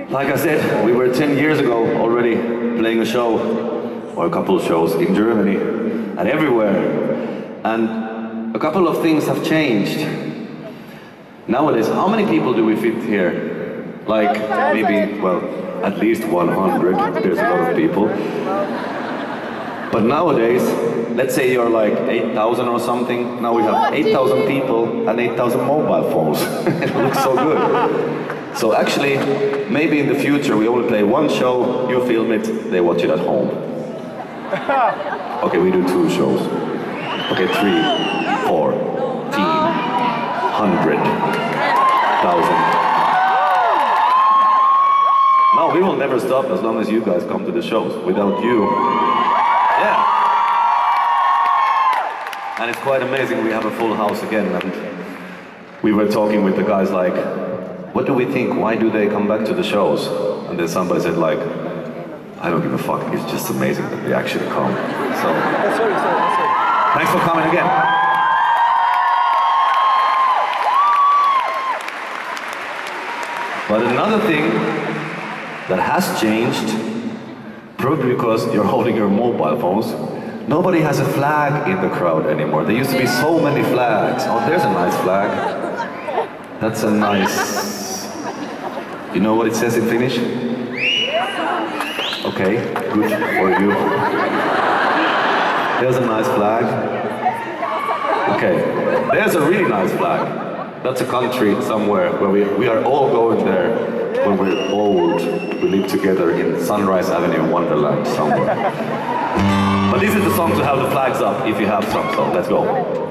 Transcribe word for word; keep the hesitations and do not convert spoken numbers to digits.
Like I said, we were ten years ago already playing a show, or a couple of shows in Germany and everywhere. And a couple of things have changed. Nowadays, how many people do we fit here? Like maybe, well, at least one hundred. There's a lot of people. But nowadays, let's say you're like eight thousand or something. Now we have eight thousand people and eight thousand mobile phones. It looks so good. So actually, maybe in the future we only play one show, you film it, they watch it at home. Okay, we do two shows. Okay, three, four, team, hundred, thousand. No, we will never stop as long as you guys come to the shows. Without you, yeah. And it's quite amazing, we have a full house again, and we were talking with the guys like, what do we think? Why do they come back to the shows? And then somebody said like, I don't give a fuck, it's just amazing that they actually come. So, sorry, sorry, sorry. Thanks for coming again. But another thing that has changed, probably because you're holding your mobile phones, nobody has a flag in the crowd anymore. There used to be so many flags. Oh, there's a nice flag. That's a nice... You know what it says in Finnish? Okay, good for you. There's a nice flag. Okay, there's a really nice flag. That's a country somewhere where we, we are all going there when we're old. We live together in Sunrise Avenue, Wonderland, somewhere. But this is the song to have the flags up, if you have some, so let's go.